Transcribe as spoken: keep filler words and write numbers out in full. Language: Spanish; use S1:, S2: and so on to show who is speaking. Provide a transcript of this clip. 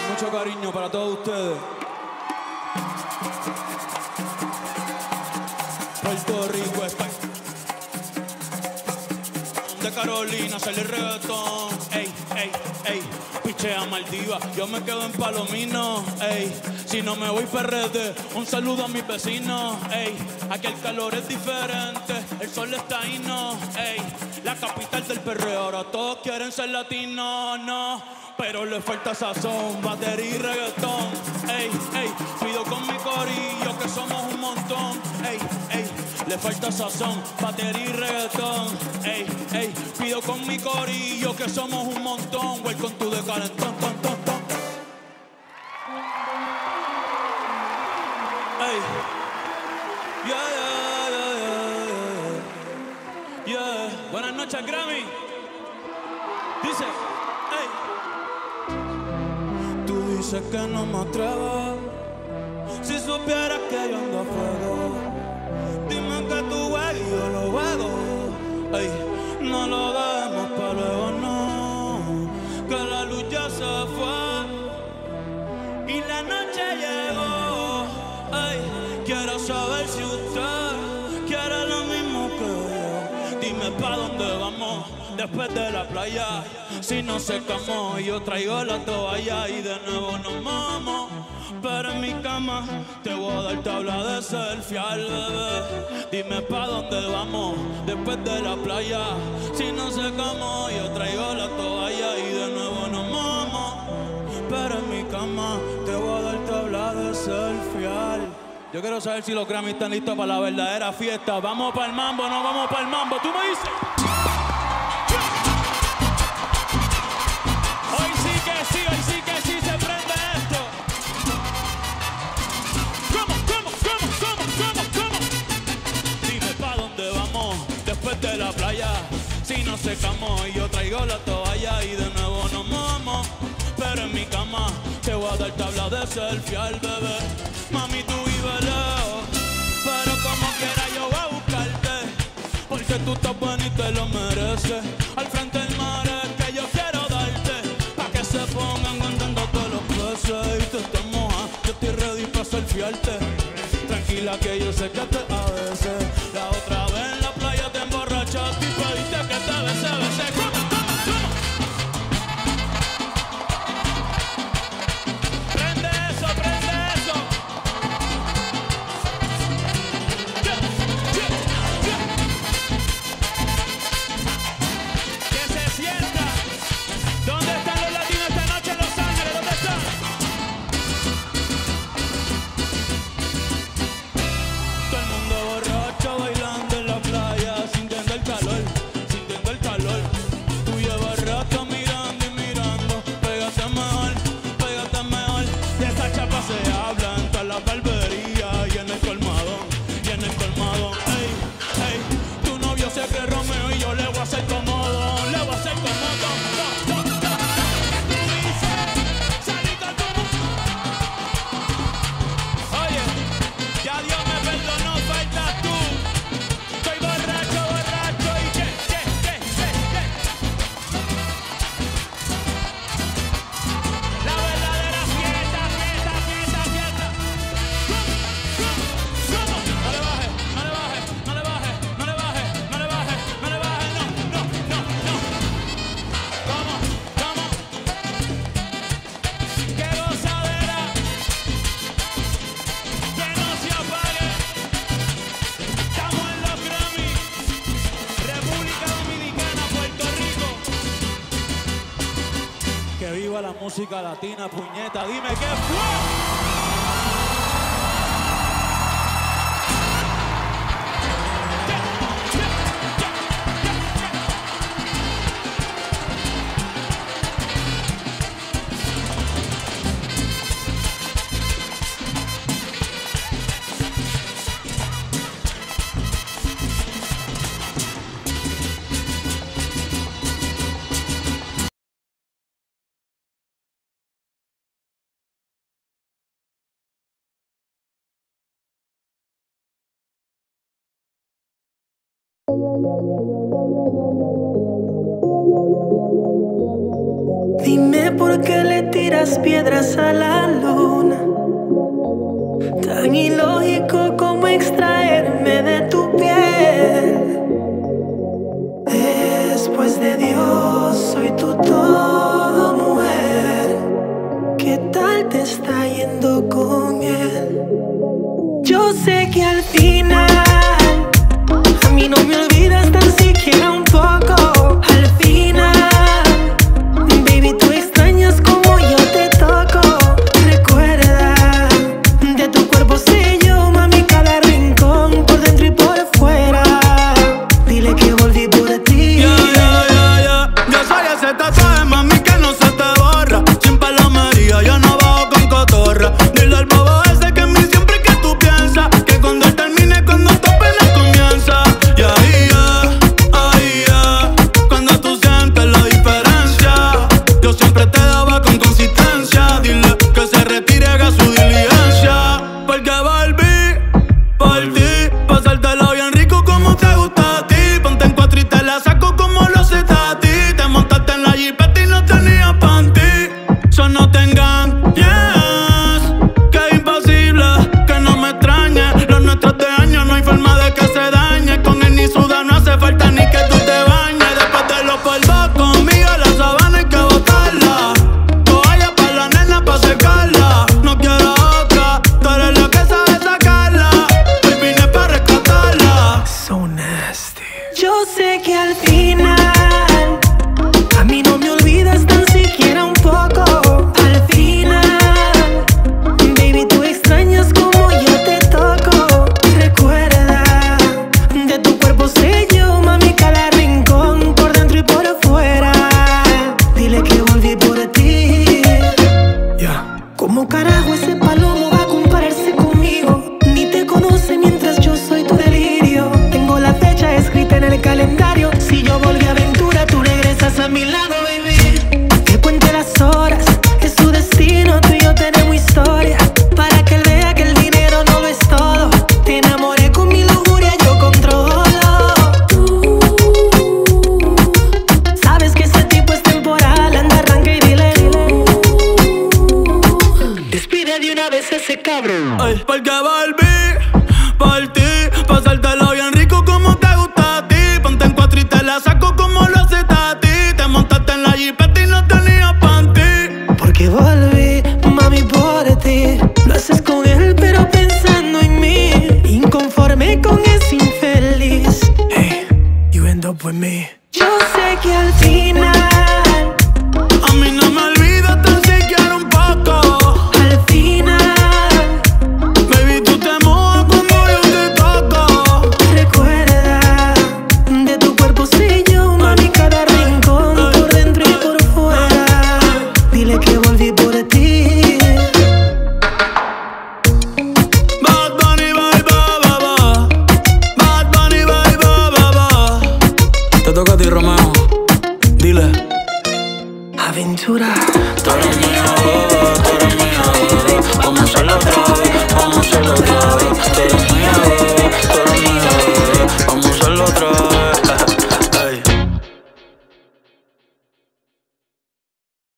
S1: Mucho cariño para todos ustedes. Puerto Rico, España. De Carolina sale el reggaetón. Ey, ey, ey. Pichea Maldiva, yo me quedo en Palomino. Ey, si no me voy P R D, un saludo a mis vecinos. Ey, aquí el calor es diferente, el sol está ahí, no. Ey, la capital del perreo, ahora todos quieren ser latinos, no. Pero le falta sazón, batería y reggaetón. Ey, ey, pido con mi corillo que somos un montón. Ey, ey, le falta sazón, batería y reggaetón. Ey, ey, pido con mi corillo que somos un montón. Welcome to the calentón, ton, ton, ton. Ey, yeah, yeah, yeah, yeah, yeah. Buenas noches, Grammy. Dice, ey. Dice que no me atrevo. Si supieras que yo ando a fuego, dime que tú juegas y yo lo juego. Ey, no lo dejemos para luego, no. Que la luz ya se fue y la noche llegó. Ey, quiero saber si usted quiere lo mismo que yo. Dime pa' dónde vamos después de la playa. Si no secamos, yo traigo la toalla y de nuevo nos vamos. Pero en mi cama te voy a dar tabla de selfie al bebé. Dime pa' dónde vamos después de la playa. Si no secamos, yo traigo la toalla y de nuevo nos vamos. Pero en mi cama te voy a dar tabla de selfie al. Yo quiero saber si los Grammy están listos para la verdadera fiesta. ¿Vamos para el mambo o no vamos para el mambo? ¿Tú me dices? Hoy sí que sí, hoy sí que sí se prende esto. ¿Cómo, cómo, cómo, cómo, cómo, cómo? Dime pa' dónde vamos después de la playa. Si nos secamos y yo traigo la toalla y de nuevo nos vamos. Pero en mi cama te voy a dar tabla de selfie al bebé. Mami, tú vives lejos, pero como quiera yo voy a buscarte. Porque tú estás buena y te lo mereces. Al frente del mar es que yo quiero darte, pa' que se pongan contando todos los peces. Y tú estás moja, yo estoy ready pa' selfiearte. Tranquila que yo sé que te a veces. La otra vez en la playa te emborrachaste y pediste que te bese, bese. ¿Cómo, cómo, cómo? Prende eso, prende eso. Yeah, yeah, yeah. Que se sienta. ¿Dónde están los latinos esta noche en Los Ángeles? ¿Dónde están? Todo el mundo borracho bailando en la playa, sintiendo el calor, sintiendo el calor. Tú llevas rato mirando y mirando. Pégate mejor, pégate mejor. De esa chapa se habla en toda la barbería y en el colmadón, y en el colmadón. Ey, ey, tu novio se cree Romeo y yo le voy a hacer cómodo, le voy a hacer cómodo. No, no, no. Tú dices, salí con tu mundo. Oye, ya Dios me perdonó, faltas tú. Estoy borracho, borracho y que, que, que, que, que. La verdadera fiesta, fiesta, fiesta, fiesta. ¿Cómo? ¿Cómo? ¿Cómo? No le bajes, no le bajes, no le bajes, no le bajes, no le bajes, no le bajes, no, no, no, no. ¿Cómo? ¿Cómo? ¡Qué gozadera! Que no se apague. Estamos en los Grammy. República Dominicana, Puerto Rico. Que viva la música latina, puñeta. Dime qué fue.
S2: Dime por qué le tiras piedras a la luna. Tan ilógico como extraerme de tu piel. Después de Dios, soy tu todo, mujer. ¿Qué tal te está yendo con él? Yo sé que al final a mí no me olvidas tan siquiera un poco. Al final, baby, tú extrañas como yo te toco. Recuerda, de tu cuerpo sé yo, mami, cada rincón, por dentro y por fuera. Dile que volví por ti.
S1: Yeah, yeah, yeah, yeah. Yo soy ese tatuaje, mami, que no se te borra. Sin palomería, yo no bajo con cotorra. Dile al bobo ese que en mí siempre que tú piensas, que cuando él termine, cuando tu pena comienza. Y ahí yeah, ahí yeah, cuando tú sientes la diferencia. Yo siempre te daba con consistencia. Dile que se retire, haga su diligencia. Porque volví por ti, pasártelo bien rico como te gusta a ti. Ponte en cuatro y te la saco como lo haces a ti. Te montaste en la jipeta y no tenías panty. So no te engañes, que es imposible que no me extrañe. Los nuestros de años no hay forma de que se dañe. Con él ni suda, no hace falta ni que tú te bañes. Después de los polvos conmigo, la sabana hay que botarla. Toalla pa' la nena pa' secarla. No quiero otra, tú eres la que sabe sacarla. Hoy vine pa' rescatarla.
S2: So nasty. Yo sé que al final a mí no me olvidas tan siquiera un poco. Al final, baby, tú extrañas como yo te toco. Recuerda, de tu cuerpo sé yo, mami, cada rincón, por dentro y por fuera. Dile que volví por ti. Yeah. ¿Cómo carajo ese palomo va a compararse conmigo? Ni te conoce mientras yo soy tu delirio. Tengo la fecha escrita en el calendario. Si yo volví a aventura, tú regresas a mi lado, baby. Que cuente las horas, es su destino. Tú y yo tenemos historia, para que él vea que el dinero no lo es todo. Te enamoré con mi lujuria, yo controlo. Tú sabes que ese tipo es temporal. Anda, arranca y dile. Despide de una vez ese cabrón.
S1: Ay, porque volví por ti, pasártelo bien rico como te gusta a ti. Ponte en cuatro y te la saco como lo haces a ti. Te montaste en la jipeta y no tenías panty.
S2: Porque volví, mami, por ti. Lo haces con él, pero pensando en mí. Inconforme con ese infeliz. Hey, you end up with me. Yo sé que al final
S1: A mí no me olvidas tan siquiera un poco.
S2: Al final,
S1: Baby, tú te mojas cuando yo te toco.
S2: recuerda, de tu cuerpo sé yo, mami, cada rincón, por dentro y por fuera. Dile que volví por ti.
S1: Bad Bunny, bye, bye, bye, bye. Bad Bunny, bye, bye, bye, bye. Te toca a ti, Romeo. Dile.
S2: Aventura.